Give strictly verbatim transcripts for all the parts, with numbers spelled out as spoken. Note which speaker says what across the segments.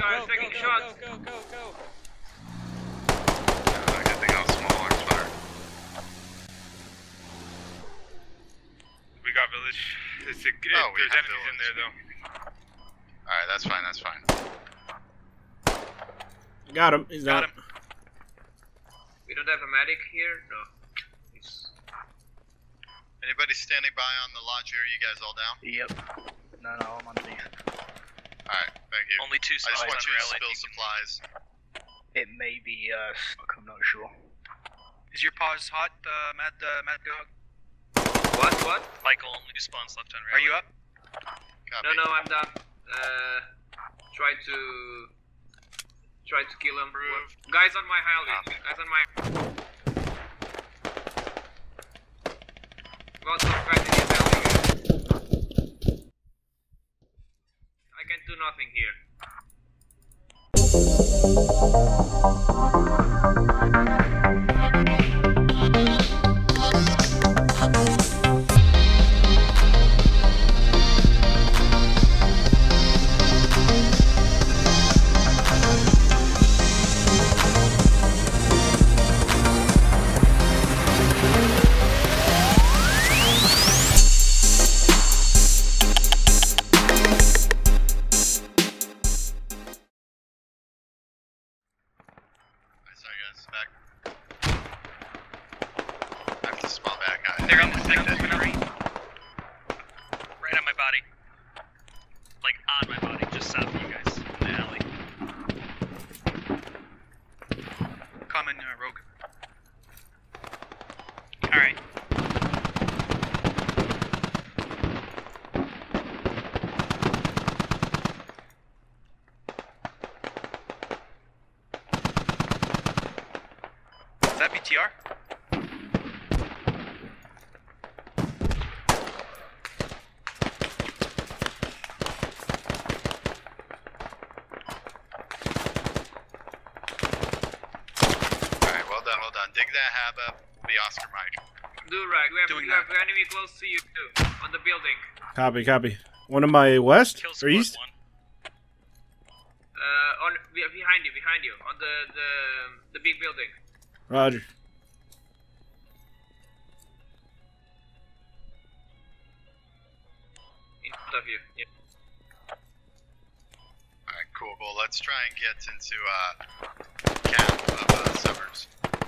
Speaker 1: guys
Speaker 2: go,
Speaker 1: taking
Speaker 2: go,
Speaker 1: shots.
Speaker 2: Go, go, go, go.
Speaker 3: Uh, good thing I was small arms fire.
Speaker 4: We got village. It's a, it,
Speaker 3: Oh, we
Speaker 4: there's
Speaker 3: have
Speaker 4: enemies in
Speaker 3: village.
Speaker 4: there though.
Speaker 3: Alright, that's fine, that's fine.
Speaker 5: Got him. He's
Speaker 2: Got
Speaker 5: down.
Speaker 2: him.
Speaker 1: We don't have a medic here? No. It's...
Speaker 3: Anybody standing by on the lodge area? You guys all down?
Speaker 6: Yep. No, no, I'm underneath.
Speaker 3: Alright, thank you.
Speaker 6: Only two
Speaker 3: I just
Speaker 6: supplies
Speaker 3: want
Speaker 6: on
Speaker 3: you to
Speaker 6: rail.
Speaker 3: spill supplies.
Speaker 6: It may be, uh, stuck, I'm not sure.
Speaker 2: Is your paws hot, uh, Mad, uh, Mad Dog?
Speaker 1: What? What?
Speaker 6: Michael, only spawns left on rail.
Speaker 2: Are you up?
Speaker 3: Copy.
Speaker 1: No, no, I'm done. Uh, try to... Try to kill him.
Speaker 3: Approved.
Speaker 1: Guys on my highway.
Speaker 3: Copy.
Speaker 1: Guys on my... Got some guys in his alley. I can do nothing here.
Speaker 3: Sorry guys, back. I have to small back guys.
Speaker 2: They're on the second tree. Right on my body. Like, on my body, just south of you guys, in the alley. Common, uh, rogue. Alright. Is that B T R?
Speaker 3: Alright, well done, well done. Dig that hab up. We'll be Oscar Mike.
Speaker 1: Do right. We have,
Speaker 2: Doing
Speaker 1: we
Speaker 2: that.
Speaker 1: have enemy close to you too. On the building.
Speaker 5: Copy, copy. One of my west
Speaker 2: Kill
Speaker 5: or
Speaker 2: squad
Speaker 5: east?
Speaker 2: one.
Speaker 1: Uh, on be- behind you, behind you, on the the the big building.
Speaker 5: Roger.
Speaker 1: In front of you. Yeah.
Speaker 3: Alright, cool. Well, let's try and get into uh, camp of uh, suburbs.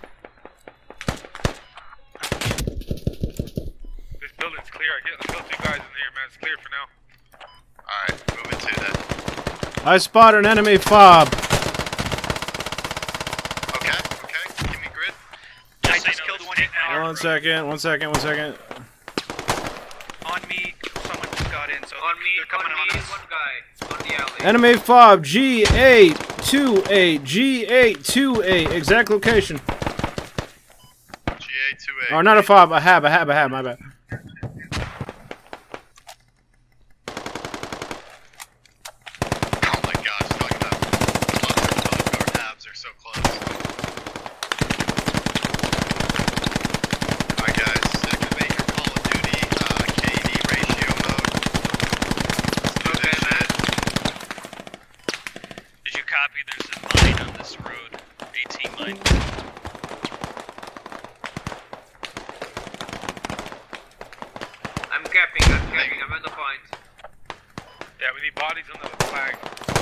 Speaker 4: This building's clear. I get I killed two guys in here, man. It's clear for now.
Speaker 3: Alright, moving to that.
Speaker 5: I spot an enemy fob.
Speaker 3: Okay, okay. Give me grid.
Speaker 2: I just killed one in now.
Speaker 5: One second, one second, one second.
Speaker 2: On me, someone just got in, so
Speaker 1: On me,
Speaker 2: they're coming
Speaker 1: on
Speaker 2: on
Speaker 1: me,
Speaker 2: us.
Speaker 1: one guy on the alley.
Speaker 5: Enemy fob G eight two eight, G eight two eight, exact location.
Speaker 3: G A two A.
Speaker 5: Or not a fob, a hab, a hab, a hab, my bad.
Speaker 3: Oh my gosh, talking about both our tabs are so close. Alright guys, activate your Call of Duty uh, K D ratio mode. Let's do
Speaker 1: Okay,
Speaker 3: this
Speaker 1: man.
Speaker 3: shit.
Speaker 2: Did you copy? There's a mine on this road. eighteen mine.
Speaker 1: I'm capping, I'm capping, I'm at the point.
Speaker 4: Yeah, we need bodies on the flag.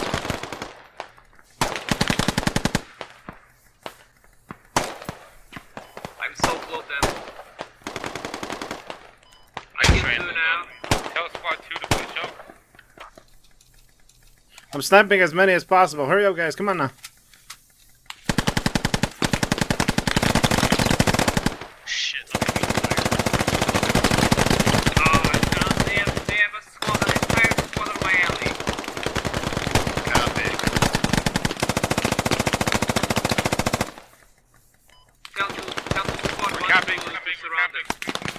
Speaker 1: I'm so close to them. I can do now.
Speaker 4: Tell squad two to push up.
Speaker 5: I'm sniping as many as possible. Hurry up, guys. Come on now.
Speaker 2: Shit, look at me fire.
Speaker 1: Oh, no, they have, they have a squad, an entire squad on my alley.
Speaker 3: Copy.
Speaker 1: Tell to, tell to squad
Speaker 4: We're
Speaker 1: one
Speaker 4: capping,
Speaker 1: to,
Speaker 4: we're
Speaker 1: to
Speaker 4: capping, we're
Speaker 1: surround them.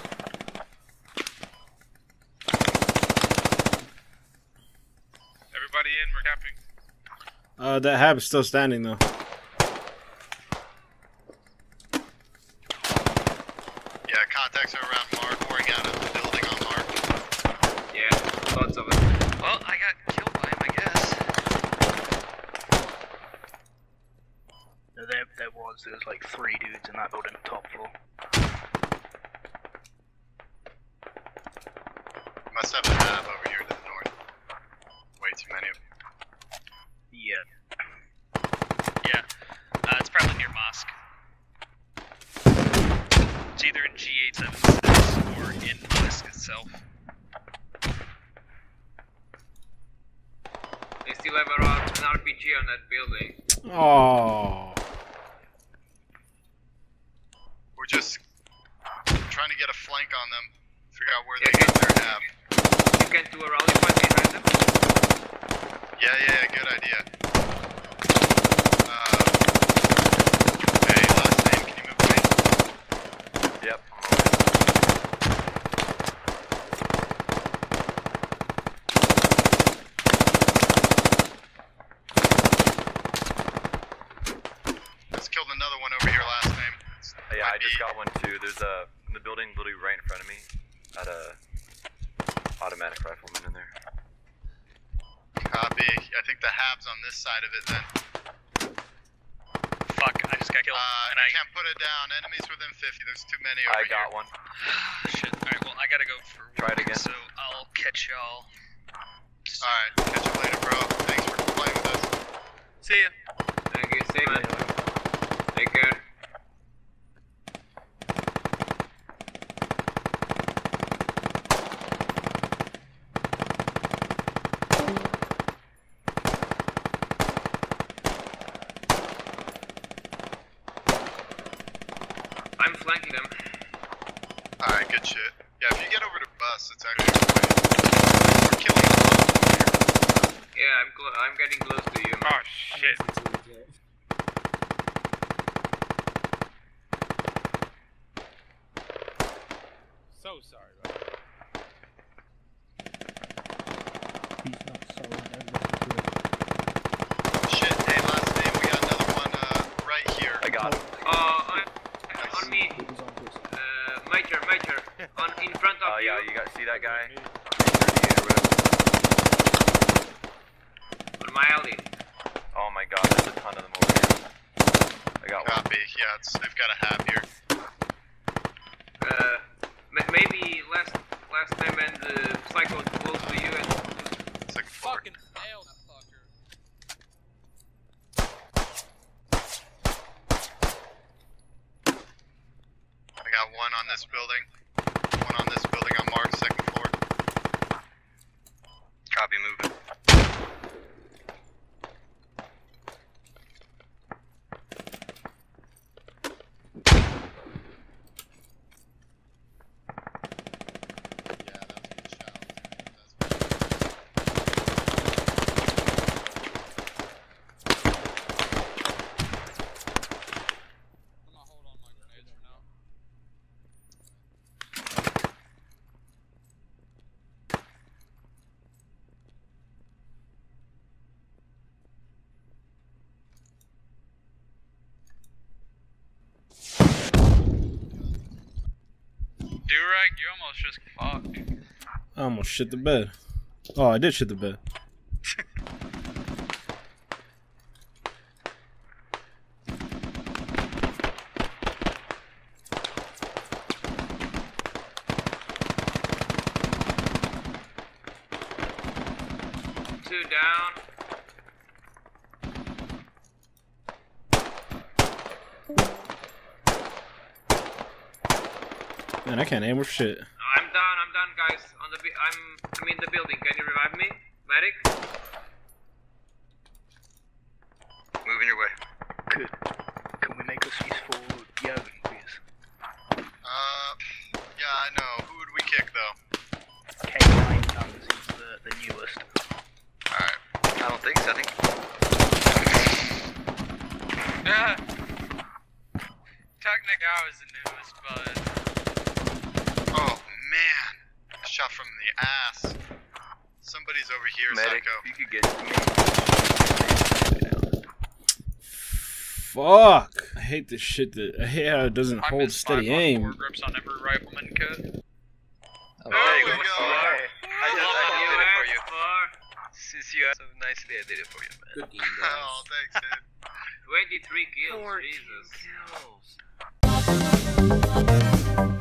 Speaker 4: Everybody in, we're camping.
Speaker 5: Uh, that hab's still standing though.
Speaker 3: Yeah, contacts are around Mark, pouring out of the building on Mark.
Speaker 1: Yeah, lots of it.
Speaker 2: Well, I got killed by him, I guess.
Speaker 6: was, there was like three dudes in that building, top floor.
Speaker 3: Must have a hab over here to the north. Way too many of them.
Speaker 6: Yeah.
Speaker 2: Yeah, uh, it's probably near mosque. It's either in G eight seventy-six or in mosque itself.
Speaker 1: They still have a, an R P G on that building.
Speaker 5: Oh.
Speaker 3: We're just trying to get a flank on them. Figure out where
Speaker 1: Yeah,
Speaker 3: they got their hab.
Speaker 1: You can do a rally point behind them.
Speaker 3: Yeah, yeah, good idea. Uh, hey, last name, can you move away?
Speaker 7: Yep.
Speaker 3: Let's killed another one over here last name. It's,
Speaker 7: Yeah,
Speaker 3: might
Speaker 7: I just
Speaker 3: be-
Speaker 7: got one too. There's a in the building literally right in front of me. Had a automatic rifleman in there.
Speaker 3: Copy. I think the hab's on this side of it then.
Speaker 2: Fuck, I just got killed.
Speaker 3: Uh,
Speaker 2: and
Speaker 3: I
Speaker 2: I
Speaker 3: can't put it down. Enemies within fifty. There's too many over
Speaker 7: I
Speaker 3: here.
Speaker 7: got one.
Speaker 2: Shit. Alright, well, I gotta go for
Speaker 7: Try it
Speaker 2: work,
Speaker 7: again.
Speaker 2: so I'll catch y'all.
Speaker 3: Alright, catch you later, bro. Thanks for playing with us.
Speaker 4: See ya.
Speaker 1: Thank you, see man. Take care. I'm flanking them.
Speaker 3: Alright, good shit. Yeah, if you get over to bus, it's actually great. We're killing them over here.
Speaker 1: Yeah, I'm clo I'm getting close to you, man.
Speaker 4: Oh shit. So sorry, bro.
Speaker 3: Shit, hey, last name, we got another one uh, right here.
Speaker 7: I got him.
Speaker 1: Uh, on, on me. Uh, Major, Major. On, in front of
Speaker 7: Oh
Speaker 1: you.
Speaker 7: yeah, you got see that guy?
Speaker 1: On my alley.
Speaker 7: Oh my god, there's a ton of them over here. I got one.
Speaker 3: Copy. Yeah, it's, they've got a hab here.
Speaker 1: Uh, m maybe last last time and uh, cycle close to you and
Speaker 3: Second floor.
Speaker 4: Fucking hell, that fucker.
Speaker 3: I got one on this building. One on this building on Mark's second floor. Copy, moving. Yeah, that was a good shot. That's
Speaker 4: I'm gonna hold on my grenades for now. Durag, you almost just fucked.
Speaker 5: I almost shit the bed. Oh, I did shit the bed.
Speaker 1: two down.
Speaker 5: Man, I can't aim with shit.
Speaker 1: I'm down, I'm down, guys. On the, bu- I'm, I'm in the building. Can you revive me, medic?
Speaker 3: moving your way.
Speaker 6: Could, can we make us useful Yogan, please?
Speaker 3: Uh, yeah, I know. Who would we kick, though?
Speaker 6: K nine, um, he's the, the newest.
Speaker 3: Alright. I don't think so. I think.
Speaker 4: Ah. Technical is the newest, but
Speaker 3: Oh, man. Shot from the ass. Somebody's over here,
Speaker 7: Medic,
Speaker 3: Psycho.
Speaker 7: if you could get to me.
Speaker 5: Fuck! I hate this shit that I hate how it doesn't
Speaker 2: I
Speaker 5: hold
Speaker 2: missed
Speaker 5: steady
Speaker 2: five on
Speaker 5: aim.
Speaker 2: four grips on every rifleman kit.
Speaker 3: Oh, there you go.
Speaker 1: what's
Speaker 3: All
Speaker 1: up?
Speaker 3: right. I just I
Speaker 1: You
Speaker 3: did it for you.
Speaker 1: asked for-
Speaker 3: Since you asked so nicely, I did it for you, man.
Speaker 8: Good game,
Speaker 3: Oh,
Speaker 8: guys.
Speaker 3: thanks, dude.
Speaker 1: twenty-three kills,
Speaker 7: fourteen
Speaker 1: Jesus.
Speaker 7: kills.